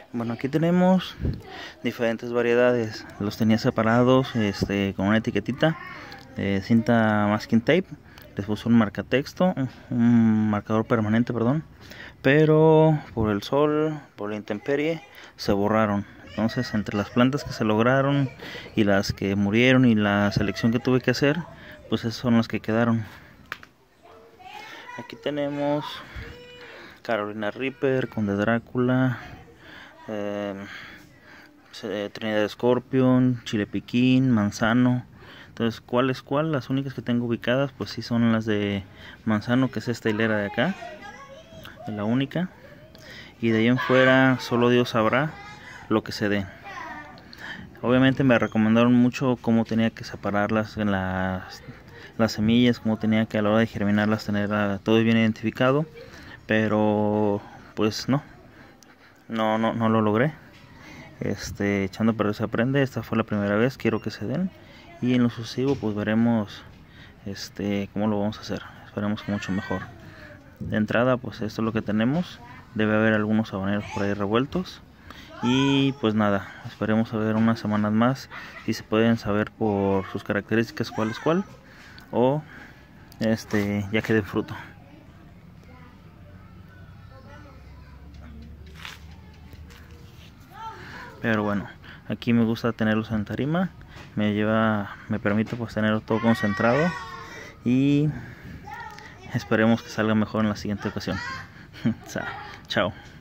Bueno, aquí tenemos diferentes variedades. Los tenía separados con una etiquetita de cinta masking tape. Les puse un marcatexto, un marcador permanente, perdón. Pero por el sol, por la intemperie, se borraron. Entonces, entre las plantas que se lograron y las que murieron y la selección que tuve que hacer, pues esas son las que quedaron. Aquí tenemos Carolina Reaper, Conde Drácula, Trinidad Scorpion, Chile Piquín, Manzano. Entonces, ¿cuál es cuál? Las únicas que tengo ubicadas, pues sí son las de Manzano, que es esta hilera de acá, es la única. Y de ahí en fuera, solo Dios sabrá lo que se dé. Obviamente me recomendaron mucho cómo tenía que separarlas en las semillas, cómo tenía que a la hora de germinarlas tener todo bien identificado, pero pues no lo logré. Echando a perder se aprende. Esta fue la primera vez, quiero que se den, y en lo sucesivo pues veremos cómo lo vamos a hacer. Esperemos que mucho mejor. De entrada, pues esto es lo que tenemos. Debe haber algunos habaneros por ahí revueltos. Y pues nada, esperemos a ver unas semanas más si se pueden saber por sus características cuál es cuál, o ya que dé fruto. Pero bueno, aquí me gusta tenerlos en tarima, me permite pues tenerlo todo concentrado, y esperemos que salga mejor en la siguiente ocasión. Chao.